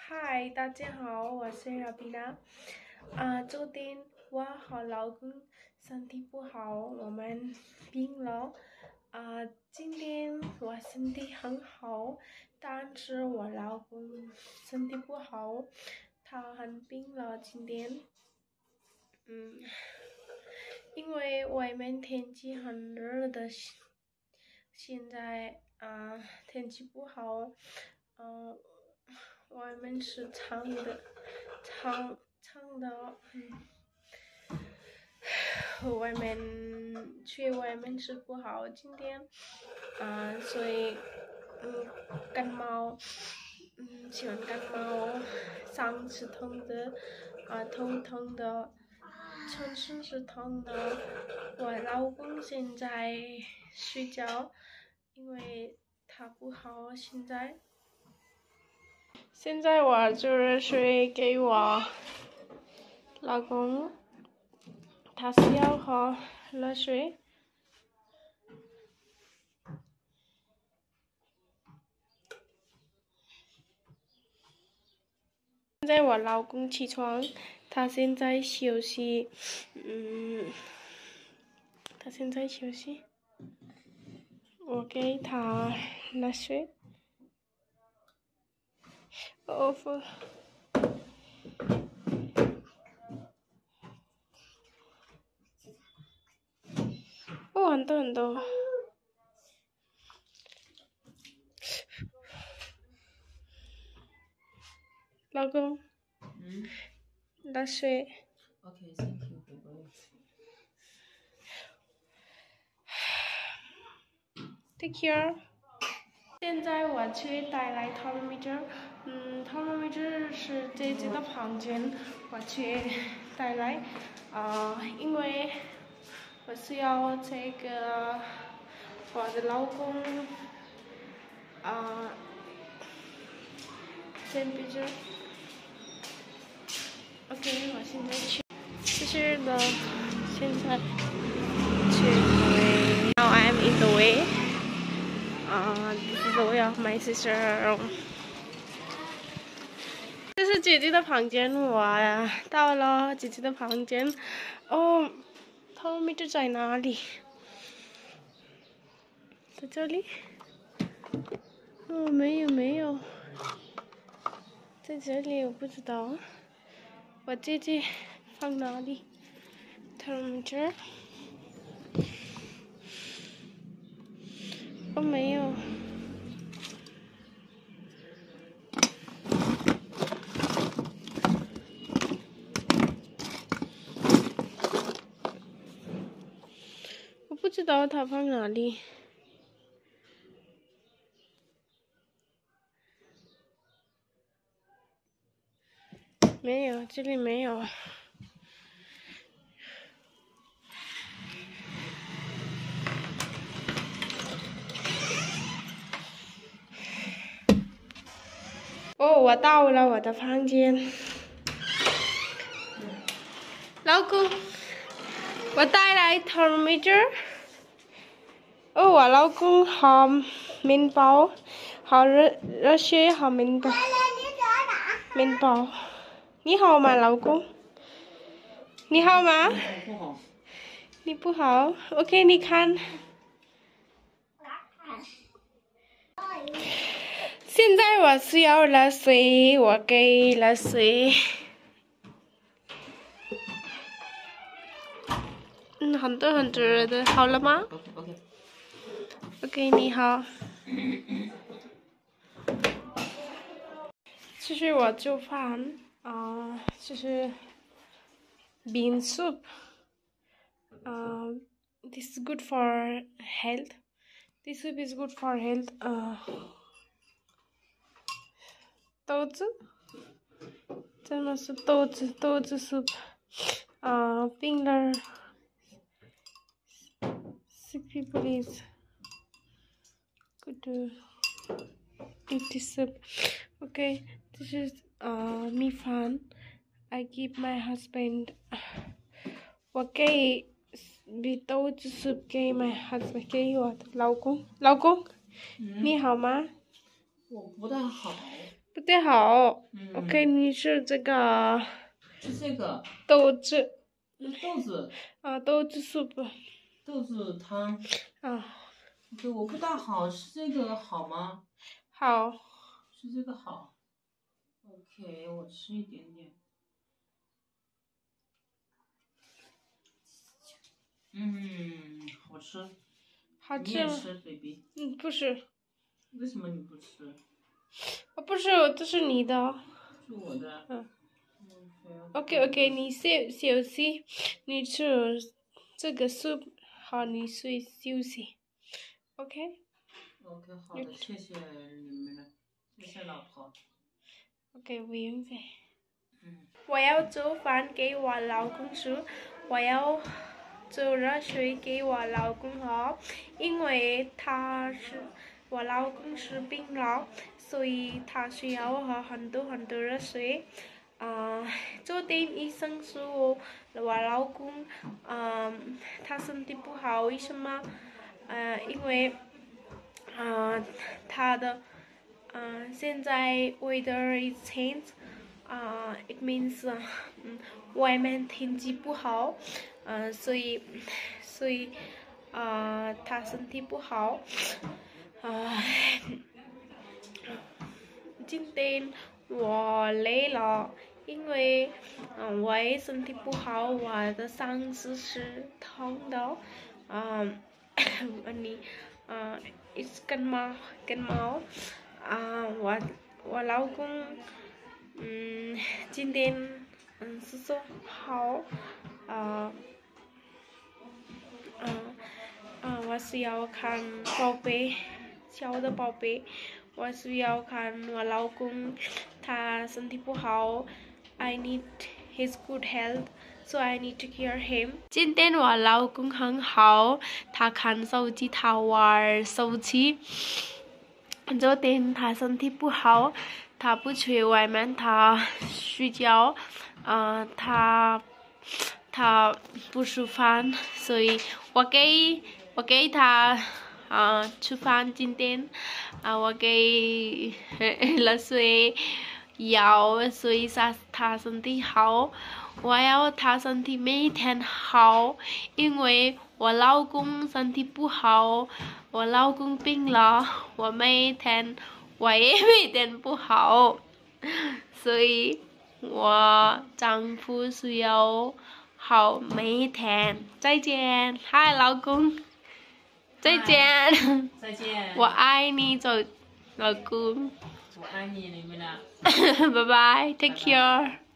嗨，大家好，我是瑞密娜。昨天我和老公身体不好，我们病了。今天我身体很好，但是我老公身体不好，他很病了。今天，因为外面天气很热的，现在天气不好，外面是长的，去外面吃不好。今天，所以，感冒，喜欢感冒，嗓子痛的，头痛的，全身是痛的。我老公现在睡觉，因为他不好。现在我煮热水给我老公，他需要喝热水。现在我老公起床，他现在休息，我给他热水。哦，很多很多。老公，热水。 Okay, thank you, baby. Take care。现在我去带来 thermometer，thermometer 是姐姐的房间，我去带来，因为我需要这个我的老公temperature。OK， 我现在去，就是的，现在去 Now I am in the way. This is the way of my sister room. 这是姐姐的房间，我到了姐姐的房间。哦，thermometer在哪里？在这里？哦，没有，在这里我不知道。我姐姐放哪里 ？thermometer？ 哦，没有。我不知道它放哪里。没有，这里没有。哦，我到了我的房间。老公，我带来 thermometer。哦，我老公好面包，好热水，好面包。面包，你好吗，老公？你好吗？ 不好。 你不好 ？OK， 你看。现在我需要热水，我给热水。很多热的，好了吗 ？OK， 你好。这是我做饭，这是 bean soup。This is good for health. This soup is good for health. 豆子，这么是豆子 soup。冰了。Sick people is good to eat this soup. Okay, this is me fan. I give my husband. 我给豆子 soup 给 my husband 给我的老公。老公，你好吗？ 我不大好。 不不太好。 嗯 OK， 你是这个吃这个豆子豆子啊，豆子 soup 豆子汤。 啊， 对，我不大好，吃这个好吗？ 好， 吃这个好。OK， 我吃一点点。好吃。 好吃吗？ 你也吃，baby。 不是， 为什么你不吃？ 不是，这是你的。 是我的。 OK， 你休息，你吃这个 soup， 好，你休息。OK， 好的，谢谢你们了，谢谢老婆。 OK， 不用谢。我要做饭给我老公吃，我要做热水给我老公喝，因为我老公是病了，所以他需要喝很多很多热水。昨天医生说我老公他身体不好，为什么？因为他的现在 weather is changed。it means 外面天气不好，所以他身体不好，今天我累了，因为我也身体不好，我的嗓子是痛的，你is 感冒，我老公今天是说好，我需要看宝贝，小的宝贝，我需要看我老公，他身体不好 ，I need his good health。So I need to care him。今天我老公很好，他看手机，他玩手机。昨天他身体不好，他不去外面，他睡觉。他不吃饭，所以我给他吃饭。今天我给了水药，所以他身体好。我要他身体每天好，因为我老公身体不好，我老公病了，我也每天不好，所以我丈夫需要好每一天。再见，嗨，老公，再见， 再见。 我爱你，老公， 我爱你，你们俩。 拜拜 ，take care。